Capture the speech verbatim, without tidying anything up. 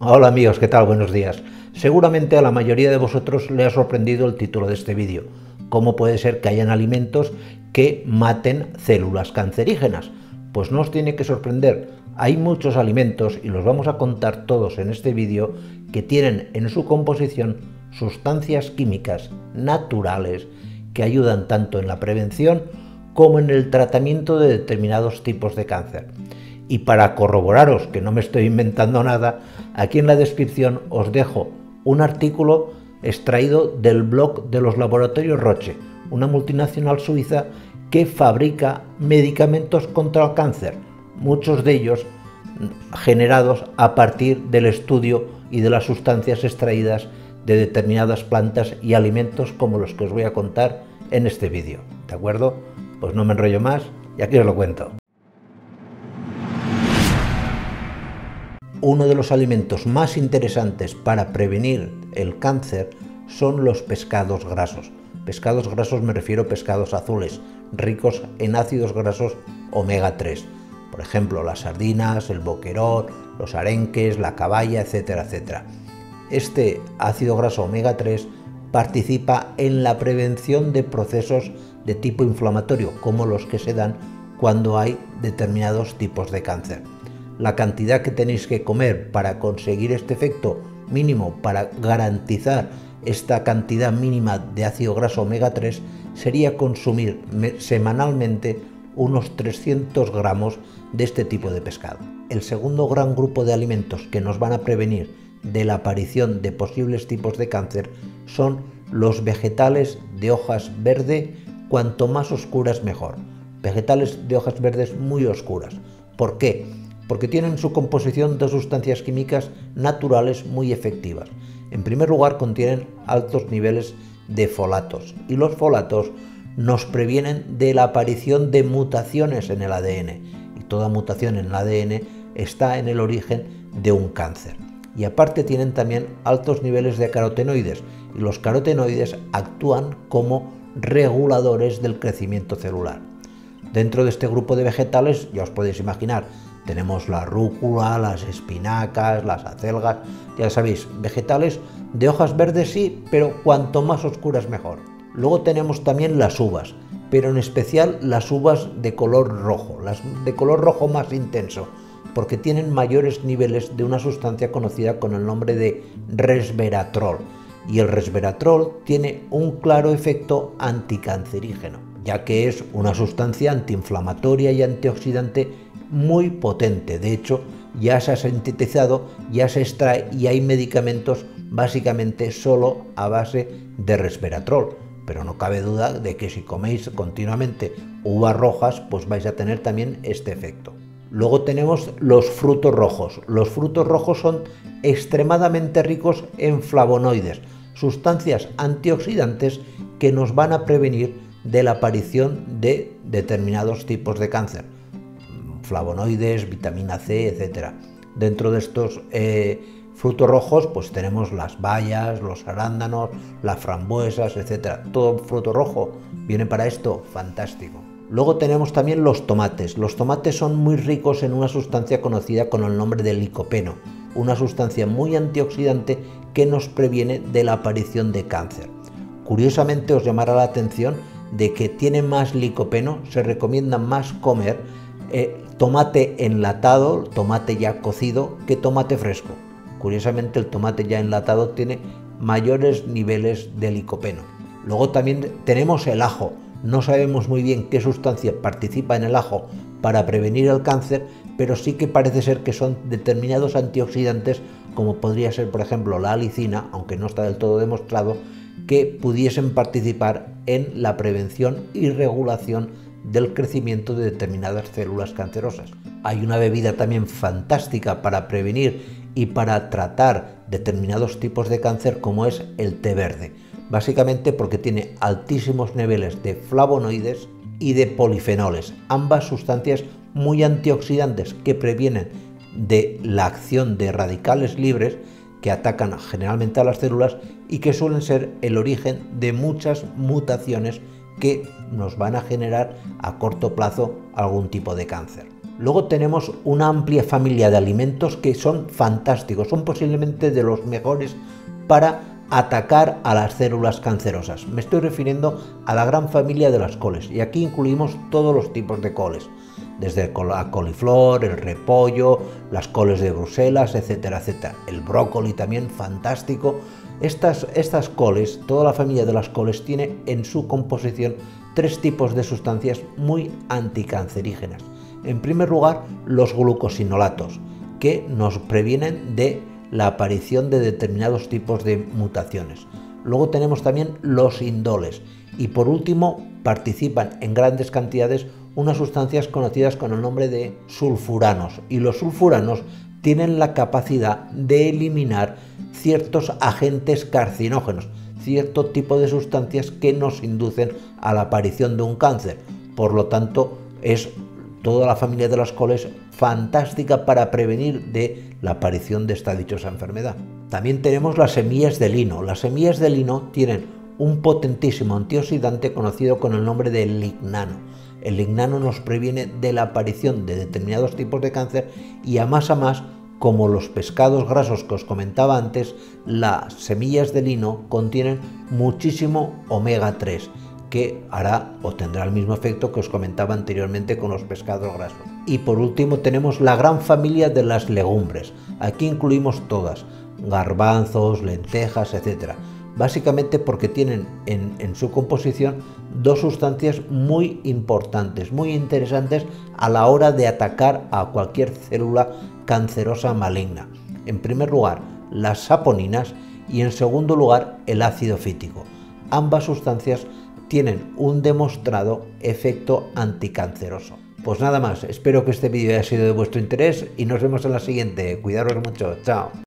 Hola amigos, ¿qué tal? Buenos días. Seguramente a la mayoría de vosotros le ha sorprendido el título de este vídeo. ¿Cómo puede ser que hayan alimentos que maten células cancerígenas? Pues no os tiene que sorprender. Hay muchos alimentos, y los vamos a contar todos en este vídeo, que tienen en su composición sustancias químicas naturales que ayudan tanto en la prevención como en el tratamiento de determinados tipos de cáncer. Y para corroboraros que no me estoy inventando nada, aquí en la descripción os dejo un artículo extraído del blog de los laboratorios Roche, una multinacional suiza que fabrica medicamentos contra el cáncer, muchos de ellos generados a partir del estudio y de las sustancias extraídas de determinadas plantas y alimentos como los que os voy a contar en este vídeo. ¿De acuerdo? Pues no me enrollo más y aquí os lo cuento. Uno de los alimentos más interesantes para prevenir el cáncer son los pescados grasos. Pescados grasos me refiero a pescados azules, ricos en ácidos grasos omega tres. Por ejemplo, las sardinas, el boquerón, los arenques, la caballa, etcétera, etcétera. Este ácido graso omega tres participa en la prevención de procesos de tipo inflamatorio, como los que se dan cuando hay determinados tipos de cáncer. La cantidad que tenéis que comer para conseguir este efecto mínimo, para garantizar esta cantidad mínima de ácido graso omega tres, sería consumir semanalmente unos trescientos gramos de este tipo de pescado. El segundo gran grupo de alimentos que nos van a prevenir de la aparición de posibles tipos de cáncer son los vegetales de hojas verde, cuanto más oscuras mejor. Vegetales de hojas verdes muy oscuras. ¿Por qué? Porque tienen en su composición dos sustancias químicas naturales muy efectivas. En primer lugar, contienen altos niveles de folatos, y los folatos nos previenen de la aparición de mutaciones en el A D N, y toda mutación en el A D N está en el origen de un cáncer. Y aparte tienen también altos niveles de carotenoides, y los carotenoides actúan como reguladores del crecimiento celular. Dentro de este grupo de vegetales, ya os podéis imaginar, tenemos la rúcula, las espinacas, las acelgas, ya sabéis, vegetales de hojas verdes sí, pero cuanto más oscuras mejor. Luego tenemos también las uvas, pero en especial las uvas de color rojo, las de color rojo más intenso, porque tienen mayores niveles de una sustancia conocida con el nombre de resveratrol. Y el resveratrol tiene un claro efecto anticancerígeno, ya que es una sustancia antiinflamatoria y antioxidante muy potente. De hecho, ya se ha sintetizado, ya se extrae y hay medicamentos básicamente solo a base de resveratrol. Pero no cabe duda de que si coméis continuamente uvas rojas, pues vais a tener también este efecto. Luego tenemos los frutos rojos. Los frutos rojos son extremadamente ricos en flavonoides, sustancias antioxidantes que nos van a prevenir de la aparición de determinados tipos de cáncer. Flavonoides, vitamina C, etcétera. Dentro de estos eh, frutos rojos pues tenemos las bayas, los arándanos, las frambuesas, etcétera. Todo fruto rojo viene para esto, fantástico. Luego tenemos también los tomates. Los tomates son muy ricos en una sustancia conocida con el nombre de licopeno, una sustancia muy antioxidante que nos previene de la aparición de cáncer. Curiosamente os llamará la atención de que tiene más licopeno, se recomienda más comer eh, tomate enlatado, tomate ya cocido, que tomate fresco. Curiosamente el tomate ya enlatado tiene mayores niveles de licopeno. Luego también tenemos el ajo. No sabemos muy bien qué sustancia participa en el ajo para prevenir el cáncer, pero sí que parece ser que son determinados antioxidantes, como podría ser por ejemplo la alicina, aunque no está del todo demostrado, que pudiesen participar en la prevención y regulación del crecimiento de determinadas células cancerosas. Hay una bebida también fantástica para prevenir y para tratar determinados tipos de cáncer, como es el té verde, básicamente porque tiene altísimos niveles de flavonoides y de polifenoles, ambas sustancias muy antioxidantes que previenen de la acción de radicales libres que atacan generalmente a las células y que suelen ser el origen de muchas mutaciones que nos van a generar a corto plazo algún tipo de cáncer. Luego tenemos una amplia familia de alimentos que son fantásticos, son posiblemente de los mejores para atacar a las células cancerosas. Me estoy refiriendo a la gran familia de las coles, y aquí incluimos todos los tipos de coles, desde la coliflor, el repollo, las coles de Bruselas, etcétera, etcétera. El brócoli también, fantástico. Estas, estas coles, toda la familia de las coles, tiene en su composición tres tipos de sustancias muy anticancerígenas. En primer lugar, los glucosinolatos, que nos previenen de la aparición de determinados tipos de mutaciones. Luego tenemos también los indoles, y por último participan en grandes cantidades unas sustancias conocidas con el nombre de sulfuranos, y los sulfuranos tienen la capacidad de eliminar ciertos agentes carcinógenos, cierto tipo de sustancias que nos inducen a la aparición de un cáncer. Por lo tanto, es toda la familia de las coles fantástica para prevenir de la aparición de esta dichosa enfermedad. También tenemos las semillas de lino. Las semillas de lino tienen un potentísimo antioxidante conocido con el nombre de lignano. El lignano nos previene de la aparición de determinados tipos de cáncer, y a más a más, como los pescados grasos que os comentaba antes, las semillas de lino contienen muchísimo omega tres, que hará o tendrá el mismo efecto que os comentaba anteriormente con los pescados grasos. Y por último tenemos la gran familia de las legumbres. Aquí incluimos todas, garbanzos, lentejas, etcétera. Básicamente porque tienen en, en su composición dos sustancias muy importantes, muy interesantes a la hora de atacar a cualquier célula cancerosa maligna. En primer lugar, las saponinas, y en segundo lugar, el ácido fítico. Ambas sustancias tienen un demostrado efecto anticanceroso. Pues nada más, espero que este vídeo haya sido de vuestro interés y nos vemos en la siguiente. Cuidaros mucho, chao.